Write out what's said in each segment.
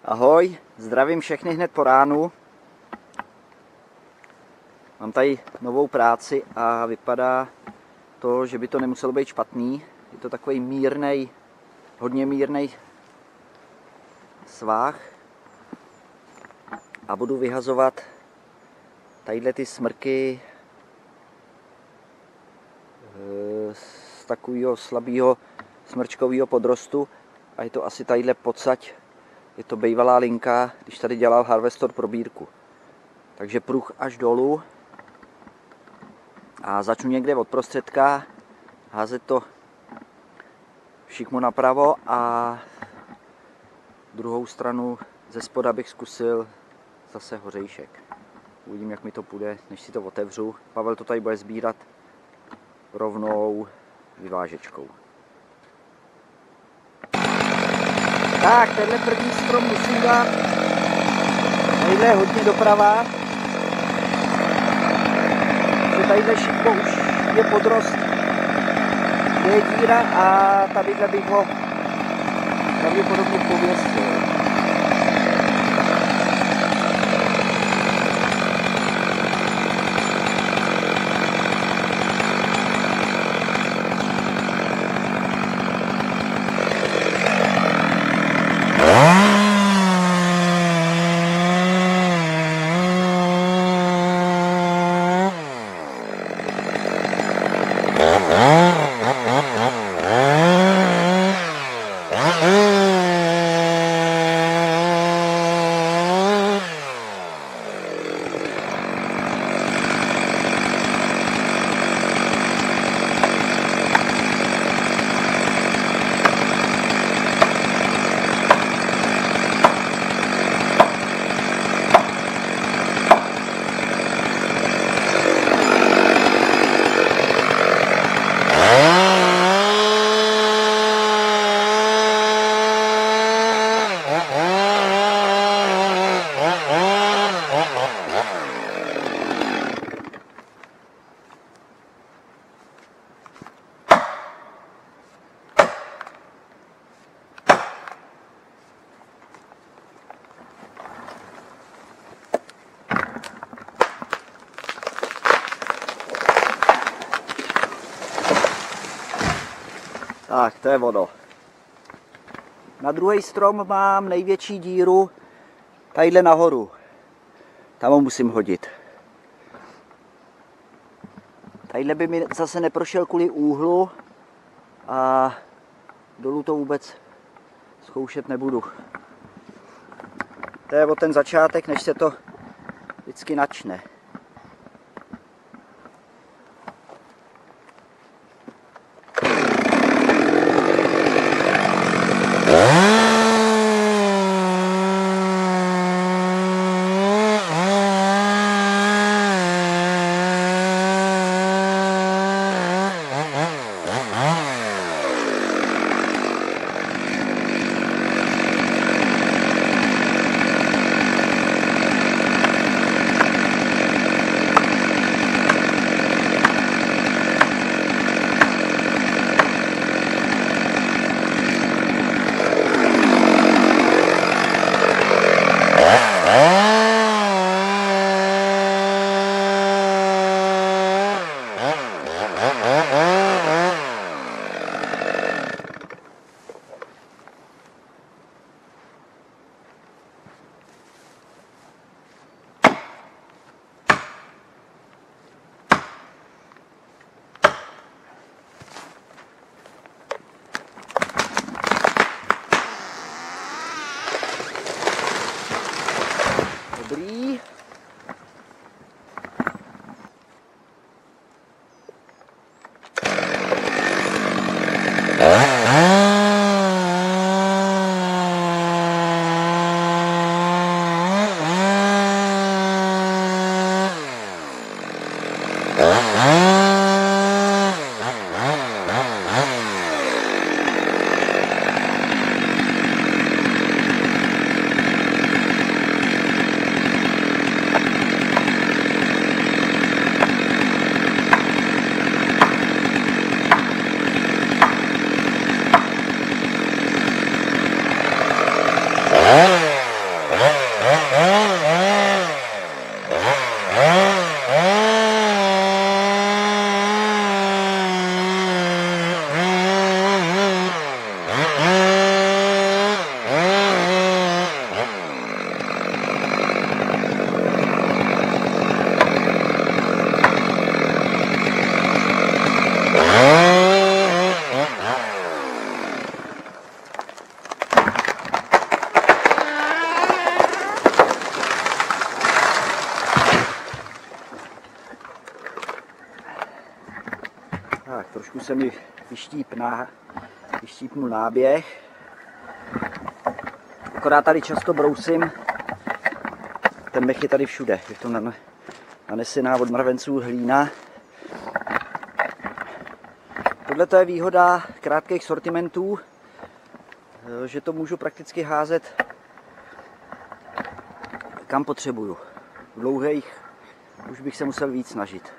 Ahoj, zdravím všechny hned po ránu. Mám tady novou práci a vypadá to, že by to nemuselo být špatný. Je to takový mírnej, hodně mírnej svah. A budu vyhazovat tadyhle ty smrky z takového slabého smrčkového podrostu. A je to asi tadyhle podsaď. Je to bývalá linka, když tady dělal Harvestor probírku. Takže pruh až dolů. A začnu někde od prostředka, házet to šikmo napravo a druhou stranu ze spoda bych zkusil zase hořejšek. Uvidím, jak mi to půjde, než si to otevřu. Pavel to tady bude sbírat rovnou vyvážečkou. Tak, tenhle první strom musím dát tadyhle hodně doprava. Tadyhle šikmo už je podrost, je díra a tadyhle bych ho pravděpodobně pověsil. Tak, to je ono. Na druhý strom mám největší díru tadyhle nahoru. Tam ho musím hodit. Tadyhle by mi zase neprošel kvůli úhlu a dolů to vůbec zkoušet nebudu. To je o ten začátek, než se to vždycky načne. Dobrý. Trošku se mi vyštípnul náběh. Akorát tady často brousím. Ten mech je tady všude. Je v tom nanesená od mravenců hlína. Tohle je výhoda krátkých sortimentů, že to můžu prakticky házet kam potřebuju. V dlouhých už bych se musel víc snažit.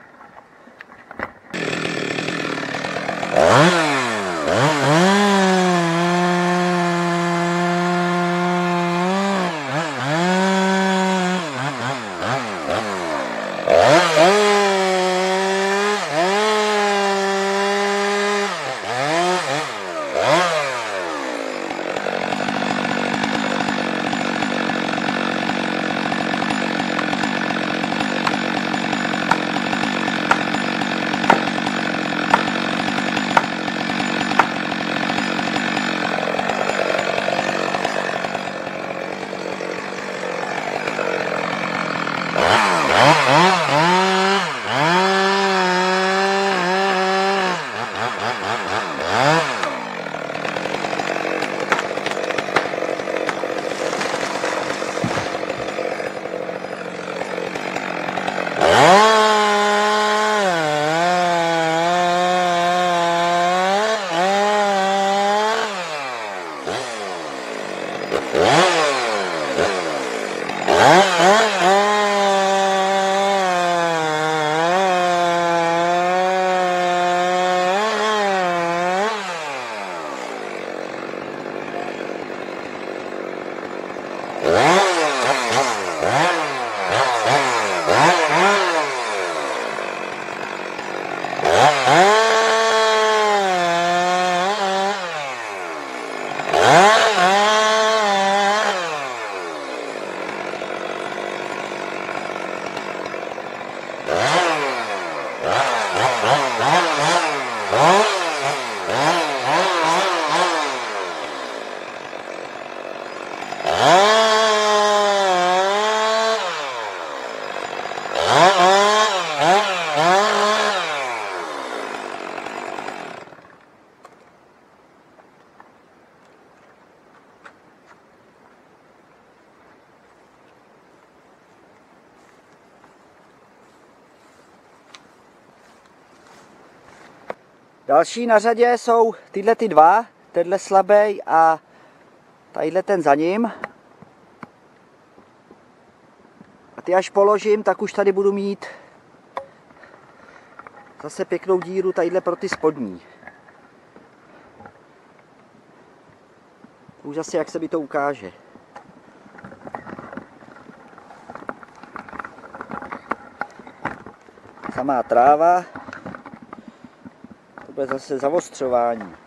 Další na řadě jsou tyhle ty dva, tenhle slabý a tadyhle ten za ním. A ty až položím, tak už tady budu mít zase pěknou díru tadyhle pro ty spodní. Už zase jak se mi to ukáže. Samá tráva. To bude zase zavostřování.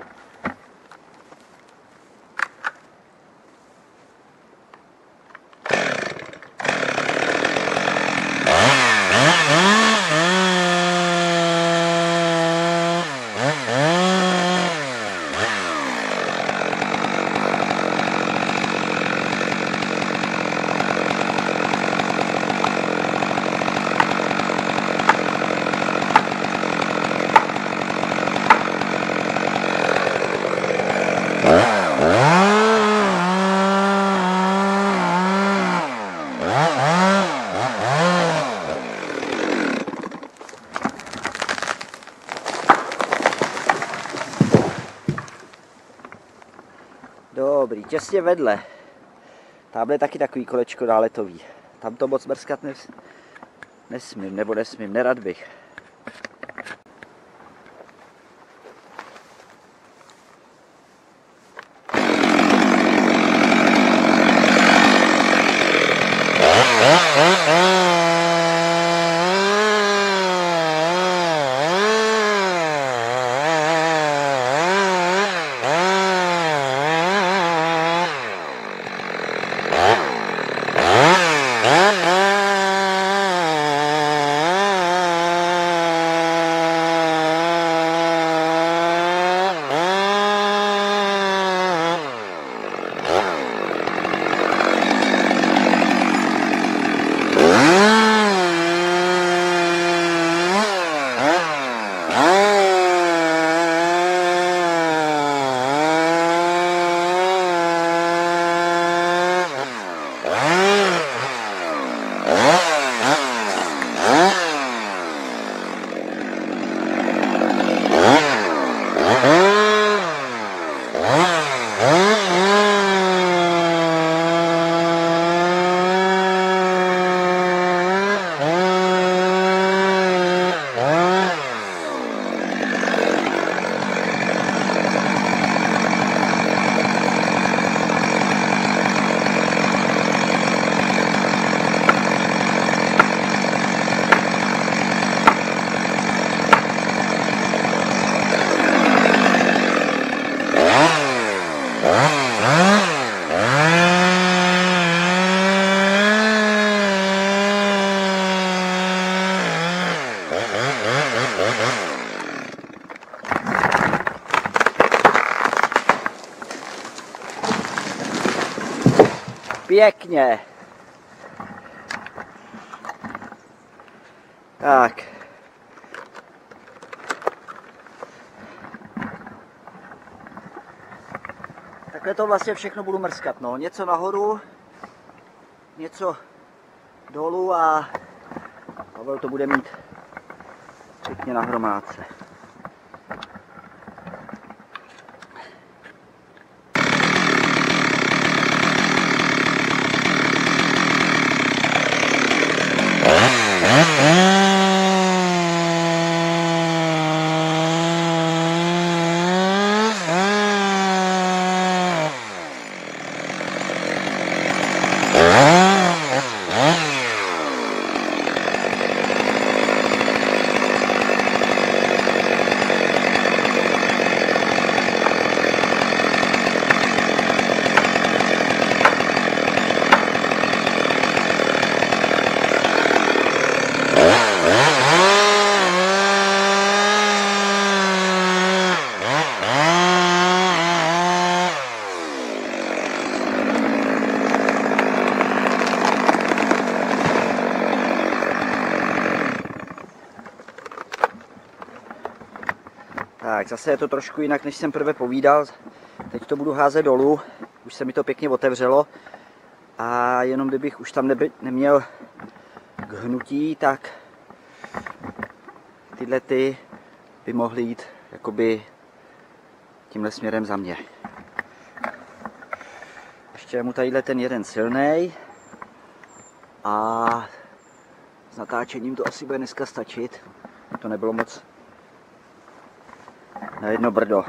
Dobrý, těsně vedle. Tamhle je taky takový kolečko náletový. Tam to moc mrskat nesmím, nebo nesmím, nerad bych. Pěkně. Tak. Takhle to vlastně všechno budu mrskat. No. Něco nahoru, něco dolů a Pavel to bude mít pěkně na hromádce. Tak, zase je to trošku jinak, než jsem prvé povídal. Teď to budu házet dolů, už se mi to pěkně otevřelo. A jenom kdybych už tam neměl k hnutí, tak tyhle ty by mohly jít jakoby tímhle směrem za mě. Ještě mu tadyhle ten jeden silnej a s natáčením to asi bude dneska stačit. To nebylo moc na jedno brdo.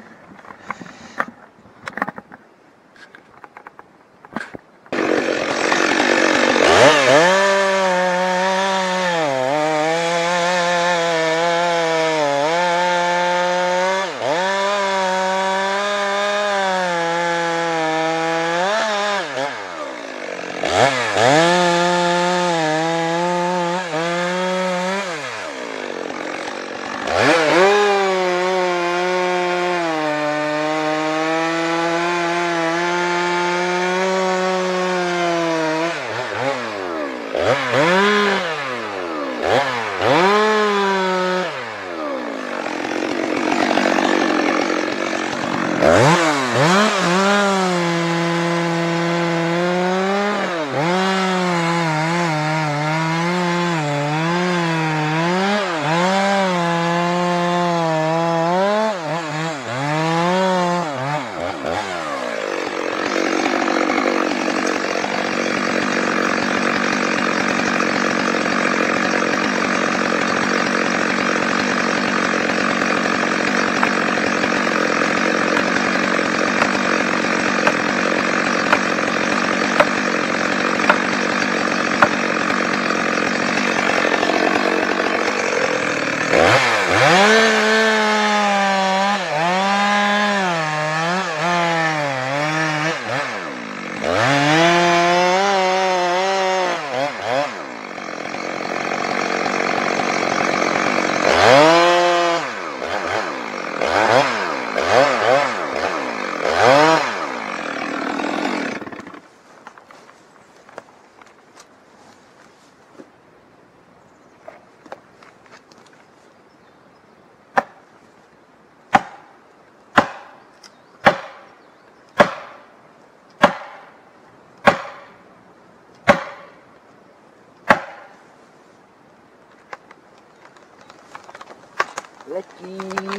Letí.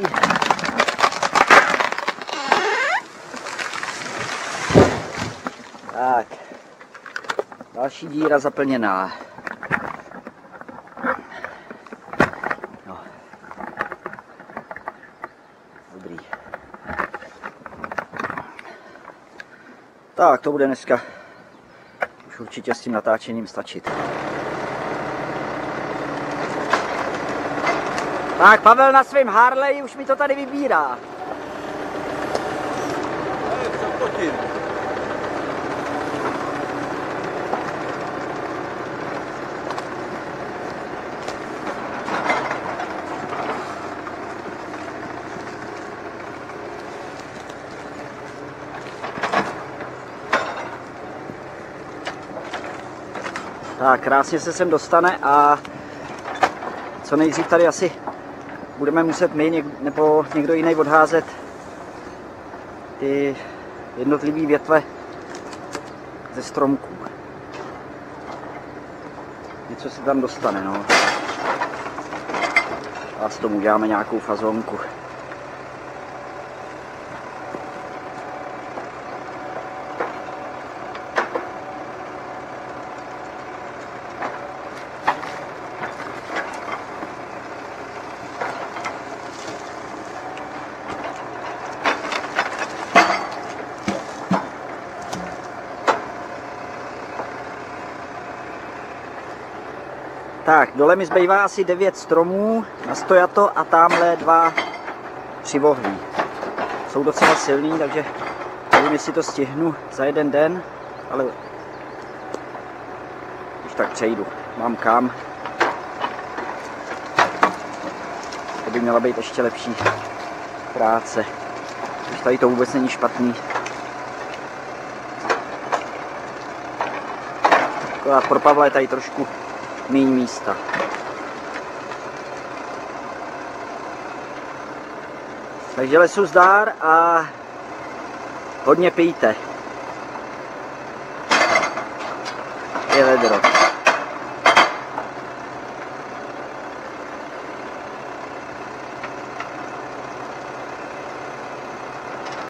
Tak. Další díra zaplněná. No. Dobrý. Tak, to bude dneska už určitě s tím natáčením stačit. Tak, Pavel na svém Harley už mi to tady vybírá. Tak, krásně se sem dostane a co nejdřív tady asi budeme muset my nebo někdo jiný odházet ty jednotlivé větve ze stromků. Něco se tam dostane, no. A s tomu uděláme nějakou fazonku. Tak, dole mi zbývá asi 9 stromů na stojato a tamhle 2 přivohlí. Jsou docela silný, takže nevím, jestli to stihnu za jeden den, ale už tak přejdu. Mám kam. To by měla být ještě lepší práce. Už tady to vůbec není špatný. Akorát pro Pavla je tady trošku méně místa. Takže lesu zdár a hodně pijte. Je vedro.